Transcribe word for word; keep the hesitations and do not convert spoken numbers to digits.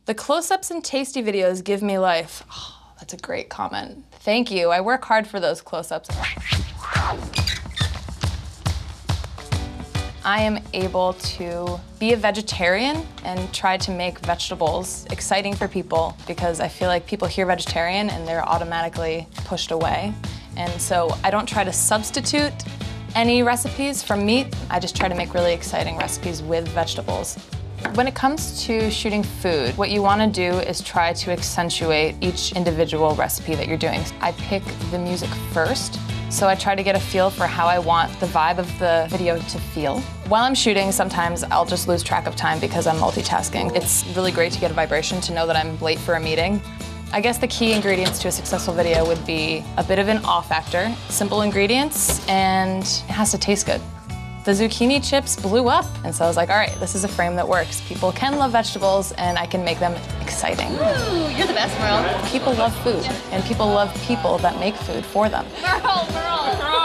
The close-ups and tasty videos give me life. Oh, that's a great comment. Thank you. I work hard for those close-ups. I am able to be a vegetarian and try to make vegetables exciting for people because I feel like people hear vegetarian and they're automatically pushed away. And so I don't try to substitute any recipes from meat. I just try to make really exciting recipes with vegetables. When it comes to shooting food, what you want to do is try to accentuate each individual recipe that you're doing. I pick the music first, so I try to get a feel for how I want the vibe of the video to feel. While I'm shooting, sometimes I'll just lose track of time because I'm multitasking. It's really great to get a vibration to know that I'm late for a meeting. I guess the key ingredients to a successful video would be a bit of an awe factor, simple ingredients, and it has to taste good. The zucchini chips blew up, and so I was like, all right, this is a frame that works. People can love vegetables, and I can make them exciting. Ooh, you're the best, Merle. People love food, and people love people that make food for them. Merle, Merle, Merle.